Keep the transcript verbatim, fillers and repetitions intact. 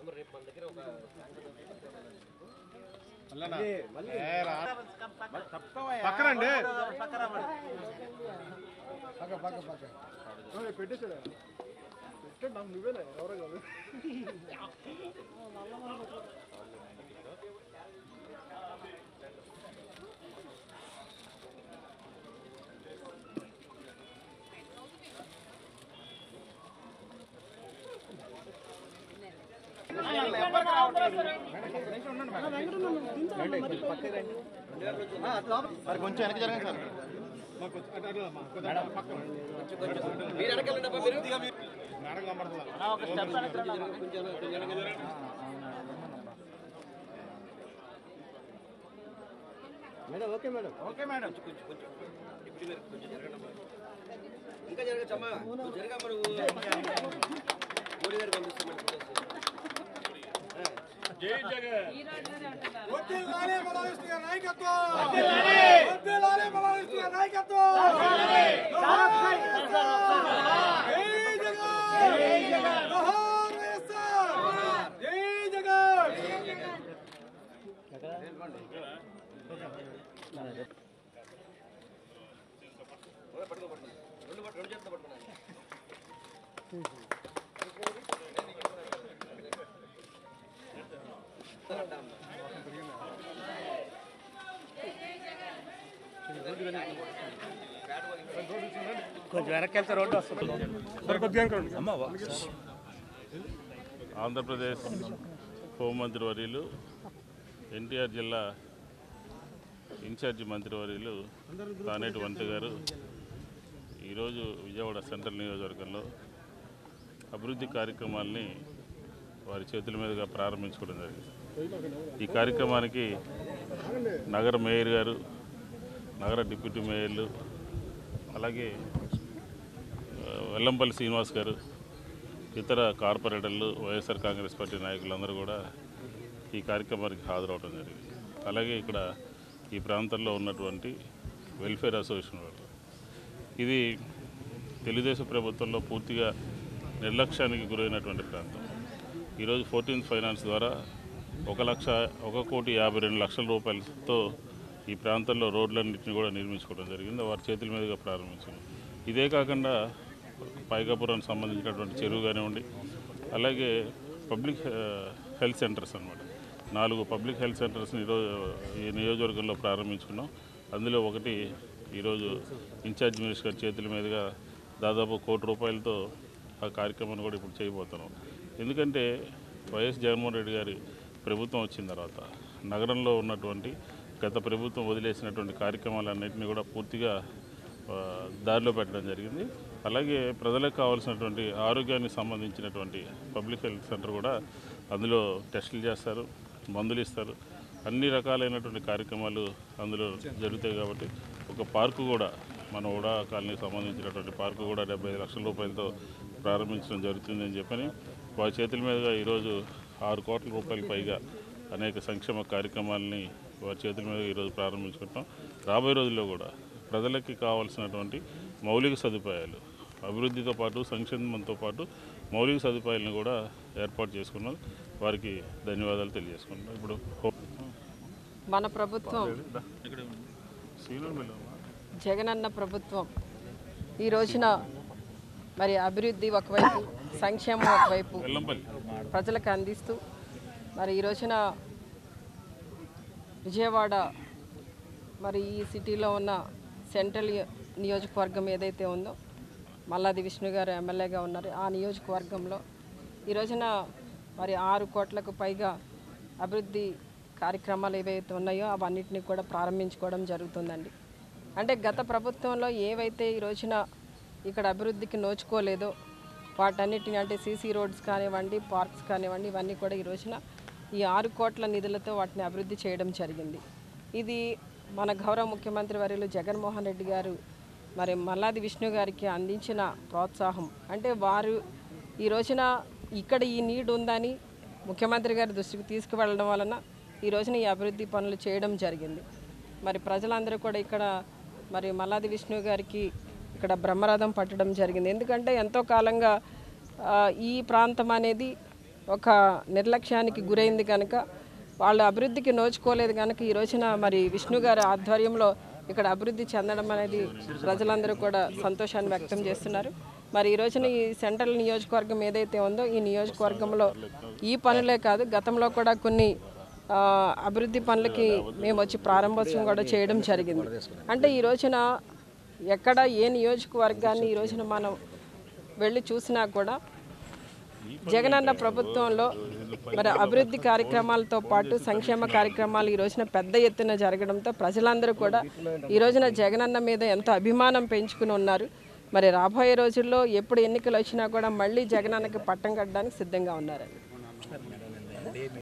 పక్కనండి పెట్టేసాడు పెట్టండి నాకు నువ్వేలే ఎవరో కాదు సార్ కొంచెం వెనక్కి జరగండి sir madam okay madam okay madam ఇంకా జరగచ్చమ్మా జరగా మనం మోడీ గారు పంపిస్తాం జై జగన్ వద్దిల్లాలే బలవిష్ణు నాయకత్వం వద్దిల్లాలే వద్దిల్లాలే బలవిష్ణు నాయకత్వం వద్దిల్లాలే జై జగన్ జై జగన్ జోహార్ వైఎస్ఆర్ జై జగన్ జై జగన్ పట్టుకో పట్టుకో రెండు రెండు చేతులు పట్టుకున్నాను కొంచెం వెనక్కి వెళ్తే రోడ్డు వస్తుంది ఆంధ్రప్రదేశ్ హోంమంత్రి వర్యులు ఎన్టీఆర్ జిల్లా ఇన్ఛార్జి మంత్రివర్యులు తానేటి వనిత గారు ఈరోజు విజయవాడ సెంట్రల్ నియోజకవర్గంలో అభివృద్ధి కార్యక్రమాల్ని వారి చేతుల మీదుగా ప్రారంభించుకోవడం జరిగింది. ఈ కార్యక్రమానికి నగర మేయర్ గారు, నగర డిప్యూటీ మేయర్లు, అలాగే వెల్లంపల్లి శ్రీనివాస్ గారు, ఇతర కార్పొరేటర్లు, వైఎస్ఆర్ కాంగ్రెస్ పార్టీ నాయకులందరూ కూడా ఈ కార్యక్రమానికి హాజరవడం జరిగింది. అలాగే ఇక్కడ ఈ ప్రాంతంలో ఉన్నటువంటి వెల్ఫేర్ అసోసియేషన్ వాళ్ళు, ఇది తెలుగుదేశం ప్రభుత్వంలో పూర్తిగా నిర్లక్ష్యానికి గురైనటువంటి ప్రాంతం. ఈరోజు ఫోర్టీన్త్ ఫైనాన్స్ ద్వారా ఒక లక్ష ఒక కోటి యాభై రెండు లక్షల రూపాయలతో ఈ ప్రాంతంలో రోడ్లన్నింటినీ కూడా నిర్మించుకోవడం జరిగింది. వారి చేతుల మీదుగా ప్రారంభించింది. ఇదే కాకుండా పైకాపురానికి సంబంధించినటువంటి చెరువు కానివ్వండి, అలాగే పబ్లిక్ హెల్త్ సెంటర్స్ అన్నమాట, నాలుగు పబ్లిక్ హెల్త్ సెంటర్స్ని ఈరోజు ఈ నియోజకవర్గంలో ప్రారంభించుకున్నాం. అందులో ఒకటి ఈరోజు ఇన్ఛార్జ్ మినిస్టర్ చేతుల మీదుగా దాదాపు కోటి రూపాయలతో ఆ కార్యక్రమాన్ని కూడా ఇప్పుడు చేయబోతున్నాం. ఎందుకంటే వైఎస్ జగన్మోహన్ రెడ్డి గారి ప్రభుత్వం వచ్చిన తర్వాత నగరంలో ఉన్నటువంటి గత ప్రభుత్వం వదిలేసినటువంటి కార్యక్రమాలన్నింటినీ కూడా పూర్తిగా దారిలో పెట్టడం జరిగింది. అలాగే ప్రజలకు కావాల్సినటువంటి ఆరోగ్యానికి సంబంధించినటువంటి పబ్లిక్ హెల్త్ సెంటర్ కూడా అందులో టెస్టులు చేస్తారు, మందులు ఇస్తారు, అన్ని రకాలైనటువంటి కార్యక్రమాలు అందులో జరుగుతాయి. కాబట్టి ఒక పార్కు కూడా మన ఉడా కాలనీకి సంబంధించినటువంటి పార్కు కూడా డెబ్బై ఐదు లక్షల రూపాయలతో ప్రారంభించడం జరుగుతుందని చెప్పని వారి చేతుల మీదుగా ఈరోజు ఆరు కోట్ల రూపాయల పైగా అనేక సంక్షేమ కార్యక్రమాలని వారి చేతుల మీద ఈరోజు ప్రారంభించుకుంటాం. రాబోయే రోజుల్లో కూడా ప్రజలకి కావాల్సినటువంటి మౌలిక సదుపాయాలు, అభివృద్ధితో పాటు సంక్షేమంతో పాటు మౌలిక సదుపాయాలను కూడా ఏర్పాటు చేసుకున్నాం. వారికి ధన్యవాదాలు తెలియజేసుకుంటున్నాం. ఇప్పుడు మన ప్రభుత్వం జగనన్న ప్రభుత్వం ఈ రోజున మరి అభివృద్ధి ఒకవైపు, సంక్షేమం ఒకవైపు ప్రజలకు అందిస్తూ మరి ఈ రోజున విజయవాడ మరి ఈ సిటీలో ఉన్న సెంట్రల్ నియోజకవర్గం ఏదైతే ఉందో, మల్లాది విష్ణు గారు ఎమ్మెల్యేగా ఉన్నారు, ఆ నియోజకవర్గంలో ఈ రోజున మరి ఆరు కోట్లకు పైగా అభివృద్ధి కార్యక్రమాలు ఏవైతే ఉన్నాయో అవన్నిటిని కూడా ప్రారంభించుకోవడం జరుగుతుందండి. అంటే గత ప్రభుత్వంలో ఏవైతే ఈ రోజున ఇక్కడ అభివృద్ధికి నోచుకోలేదో వాటన్నిటిని, అంటే సీసీ రోడ్స్ కానివ్వండి, పార్క్స్ కానివ్వండి, ఇవన్నీ కూడా ఈ రోజున ఈ ఆరు కోట్ల నిధులతో వాటిని అభివృద్ధి చేయడం జరిగింది. ఇది మన గౌరవ ముఖ్యమంత్రి వర్యులు జగన్మోహన్ రెడ్డి గారు మరి మల్లాది విష్ణు గారికి అందించిన ప్రోత్సాహం. అంటే వారు ఈ రోజున ఇక్కడ ఈ నీడ్ ఉందని ముఖ్యమంత్రి గారి దృష్టికి తీసుకువెళ్ళడం వలన ఈ రోజున ఈ అభివృద్ధి పనులు చేయడం జరిగింది. మరి ప్రజలందరూ కూడా ఇక్కడ మరి మల్లాది విష్ణు గారికి ఇక్కడ బ్రహ్మరథం పట్టడం జరిగింది. ఎందుకంటే ఎంతో కాలంగా ఈ ప్రాంతం అనేది ఒక నిర్లక్ష్యానికి గురైంది కనుక వాళ్ళ అభివృద్ధికి నోచుకోలేదు కనుక ఈ రోజున మరి విష్ణు గారి ఆధ్వర్యంలో ఇక్కడ అభివృద్ధి చెందడం అనేది ప్రజలందరూ కూడా సంతోషాన్ని వ్యక్తం చేస్తున్నారు. మరి ఈ రోజున ఈ సెంట్రల్ నియోజకవర్గం ఏదైతే ఉందో ఈ నియోజకవర్గంలో ఈ పనులే కాదు గతంలో కూడా కొన్ని అభివృద్ధి పనులకి మేము వచ్చి ప్రారంభోత్సవం కూడా చేయడం జరిగింది. అంటే ఈ రోజున ఎక్కడ ఏ నియోజకవర్గాన్ని ఈ రోజున మనం వెళ్ళి చూసినా కూడా జగనన్న ప్రభుత్వంలో మరి అభివృద్ధి కార్యక్రమాలతో పాటు సంక్షేమ కార్యక్రమాలు ఈ రోజున పెద్ద ఎత్తున జరగడంతో ప్రజలందరూ కూడా ఈ రోజున జగనన్న మీద ఎంతో అభిమానం పెంచుకుని ఉన్నారు. మరి రాబోయే రోజుల్లో ఎప్పుడు ఎన్నికలు వచ్చినా కూడా మళ్ళీ జగనన్నకి పట్టం కట్టడానికి సిద్ధంగా ఉన్నారు.